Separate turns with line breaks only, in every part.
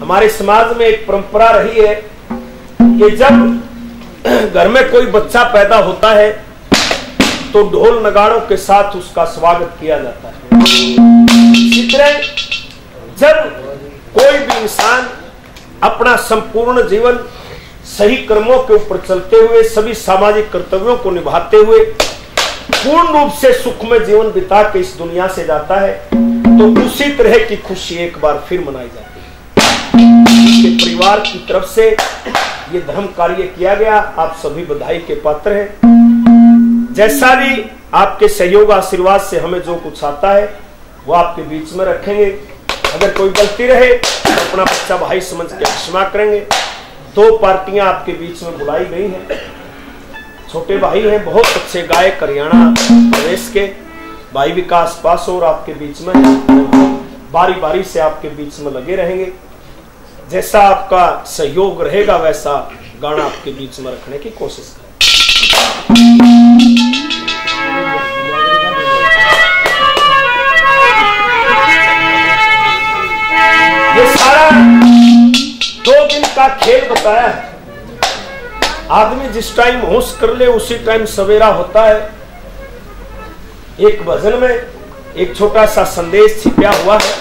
हमारे समाज में एक परंपरा रही है कि जब घर में कोई बच्चा पैदा होता है तो ढोल नगाड़ों के साथ उसका स्वागत किया जाता है। इसी तरह जब कोई भी इंसान अपना संपूर्ण जीवन सही कर्मों के ऊपर चलते हुए सभी सामाजिक कर्तव्यों को निभाते हुए पूर्ण रूप से सुखमय जीवन बिता के इस दुनिया से जाता है तो उसी तरह की खुशी एक बार फिर मनाई जाती है। उसके परिवार की तरफ से ये धर्म कार्य किया गया, आप सभी बधाई के पात्र हैं। जैसा भी आपके सहयोग आशीर्वाद से हमें जो कुछ आता है वो आपके बीच में रखेंगे। अगर कोई गलती रहे तो अपना बच्चा भाई समझ के क्षमा करेंगे। 2 पार्टियां आपके बीच में बुलाई गई हैं। छोटे भाई हैं, बहुत अच्छे गायक, हरियाणा प्रदेश के भाई विकास पासोर आपके बीच में बारी बारी से आपके बीच में लगे रहेंगे। जैसा आपका सहयोग रहेगा वैसा गाना आपके बीच में रखने की कोशिश करें। ये सारा 2 दिन का खेल बताया है। आदमी जिस टाइम होश कर ले उसी टाइम सवेरा होता है। एक भजन में एक छोटा सा संदेश छिपा हुआ है।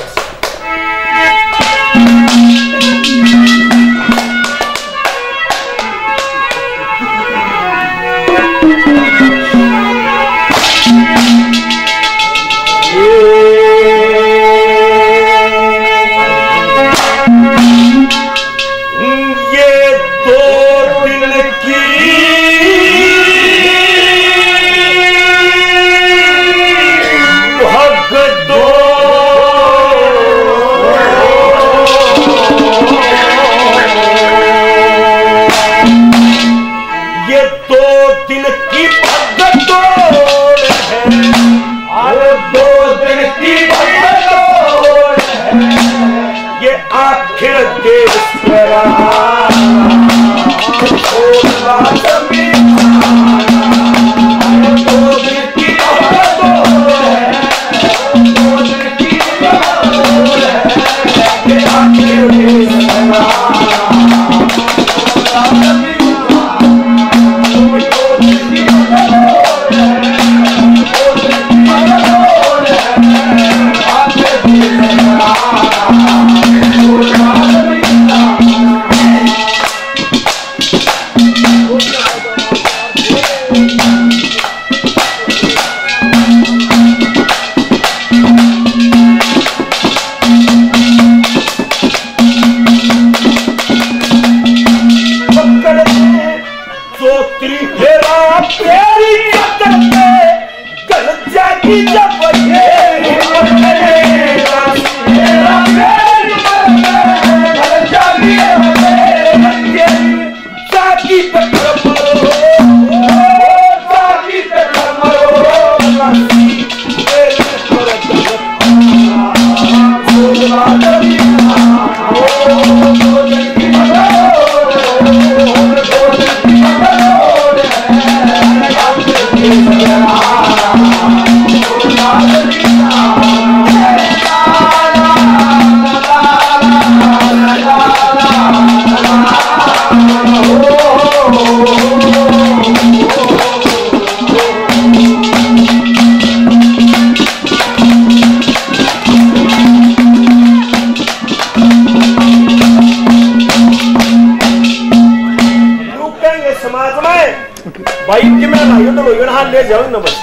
ले जाओ न बस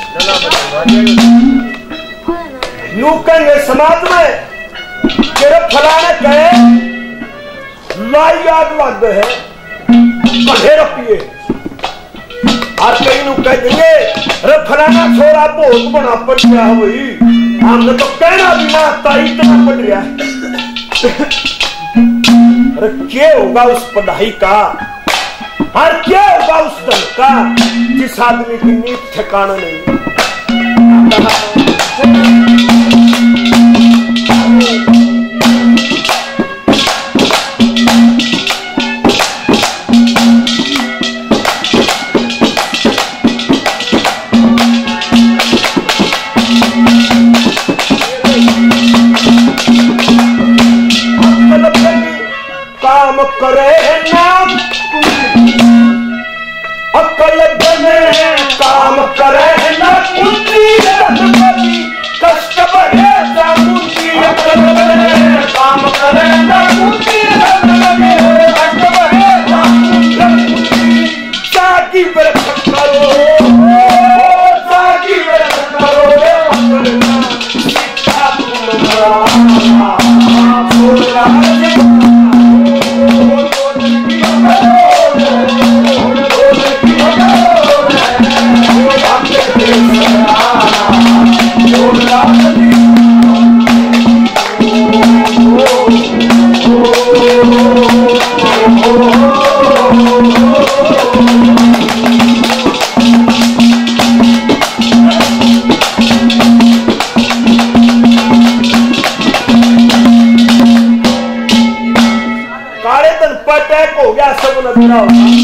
नूकन समाज में तेरे फलाने कहे लाई आग लग है कहे रखिए और कहीं नु कह देंगे अरे फलाना छोरा बहुत बना पड़ गया है वही हमने तो कहना भी ना ताई इतना पड़ गया अरे क्या होगा उस पढ़ाई का और क्या होगा उस धन का जिस आदमी की नींद ठिकाना नहीं। मतलब काम करे नाम अकल बने काम करे ना कुंडी कष्ट बढ़े चामुंडी अकल बने काम करे ना कुंडी कष्ट बढ़े चामुंडी साकी बरकत करो साकी बरकत करो सीता तुम्हारा हो गया सब नजरा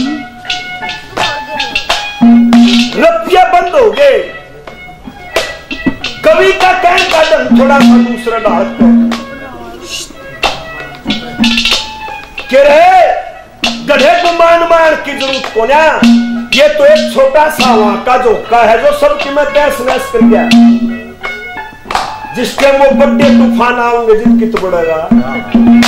रतिया बंद हो गए। कवि का कहने का ढंग थोड़ा सा दूसरा डाल के रहे गधे को मान की जरूरत को ना, ये तो एक छोटा सा वहां का झोंका है जो सबकी मैं तहस नहस कर गया, जिसके वो बड़े तूफान आओगे जिनकी तो बढ़ेगा।